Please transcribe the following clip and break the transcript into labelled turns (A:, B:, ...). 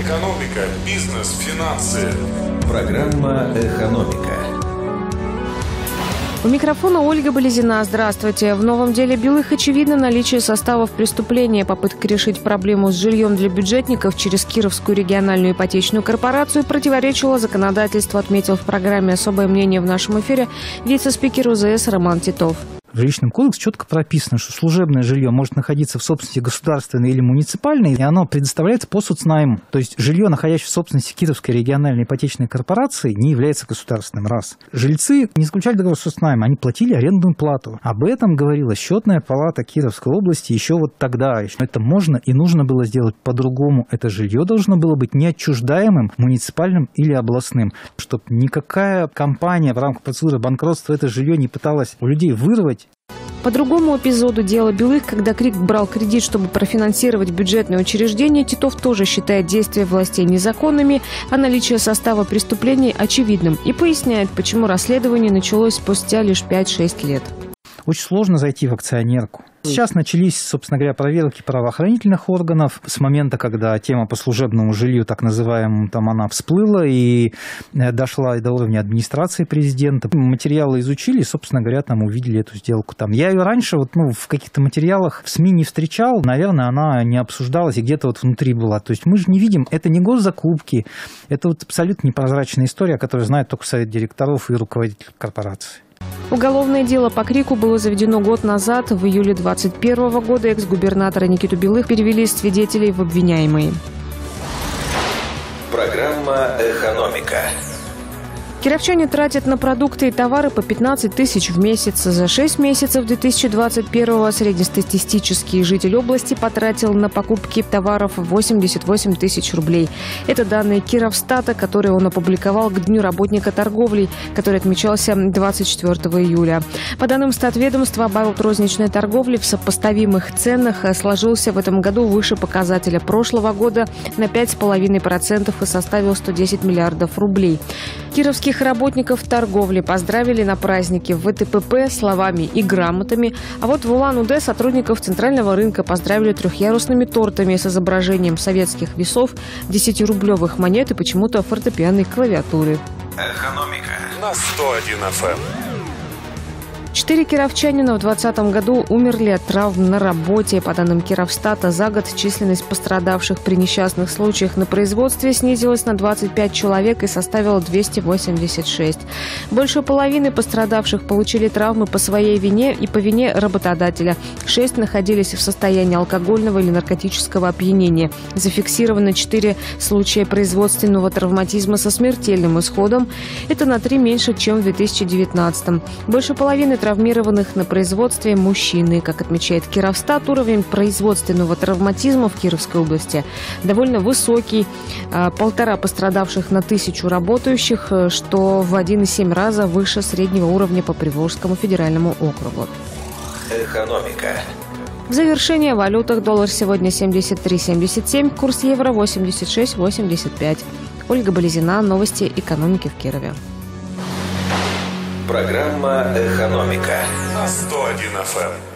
A: Экономика, бизнес, финансы.
B: Программа «Экономика».
C: У микрофона Ольга Болезина. Здравствуйте. В новом деле Белых очевидно наличие составов преступления. Попытка решить проблему с жильем для бюджетников через Кировскую региональную ипотечную корпорацию противоречила законодательству, отметил в программе «Особое мнение» в нашем эфире вице-спикер УЗС Роман Титов.
D: В жилищном кодексе четко прописано, что служебное жилье может находиться в собственности государственной или муниципальной, и оно предоставляется по соцнайму. То есть жилье, находящееся в собственности Кировской региональной ипотечной корпорации, не является государственным. Раз. Жильцы не заключали договор соцнайма, они платили арендную плату. Об этом говорила счетная палата Кировской области еще вот тогда. Это можно и нужно было сделать по-другому. Это жилье должно было быть неотчуждаемым, муниципальным или областным, чтобы никакая компания в рамках процедуры банкротства это жилье не пыталась у людей вырвать.
C: По другому эпизоду дела Белых, когда КРИК брал кредит, чтобы профинансировать бюджетные учреждения, Титов тоже считает действия властей незаконными, а наличие состава преступлений очевидным. И поясняет, почему расследование началось спустя лишь 5-6 лет.
D: Очень сложно зайти в акционерку. Сейчас начались, собственно говоря, проверки правоохранительных органов. С момента, когда тема по служебному жилью, так называемому, там она всплыла и дошла до уровня администрации президента. Материалы изучили, собственно говоря, там увидели эту сделку. Я ее раньше в каких-то материалах в СМИ не встречал. Наверное, она не обсуждалась и где-то внутри была. То есть мы же не видим, это не госзакупки. Это абсолютно непрозрачная история, которую знает только совет директоров и руководитель корпорации.
C: Уголовное дело по КРИКу было заведено год назад. В июле 2021 года экс-губернатора Никиту Белых перевели из свидетелей в обвиняемые.
B: Программа «Экономика».
C: Кировчане тратят на продукты и товары по 15 тысяч в месяц. За 6 месяцев 2021-го среднестатистический житель области потратил на покупки товаров 88 тысяч рублей. Это данные Кировстата, которые он опубликовал к Дню работника торговли, который отмечался 24 июля. По данным статведомства, оборот розничной торговли в сопоставимых ценах сложился в этом году выше показателя прошлого года на 5,5% и составил 110 миллиардов рублей. Кировских работников торговли поздравили на празднике в ВТПП словами и грамотами, а вот в Улан-Удэ сотрудников центрального рынка поздравили трехъярусными тортами с изображением советских весов, 10-рублевых монет и почему-то фортепианной клавиатуры.
B: Экономика
A: на 101 FM.
C: 4 кировчанина в 2020 году умерли от травм на работе. По данным Кировстата, за год численность пострадавших при несчастных случаях на производстве снизилась на 25 человек и составила 286. Больше половины пострадавших получили травмы по своей вине и по вине работодателя. 6 находились в состоянии алкогольного или наркотического опьянения. Зафиксировано 4 случая производственного травматизма со смертельным исходом. Это на 3 меньше, чем в 2019. Больше половины травмированных на производстве мужчины. Как отмечает Кировстат, уровень производственного травматизма в Кировской области довольно высокий. 1,5 пострадавших на 1000 работающих, что в 1,7 раза выше среднего уровня по Приволжскому федеральному округу.
B: «Экономика».
C: В завершение о валютах. Доллар сегодня 73,77, курс евро 86,85. Ольга Болезина. Новости экономики в Кирове.
B: Программа «Экономика»
A: на 101 FM.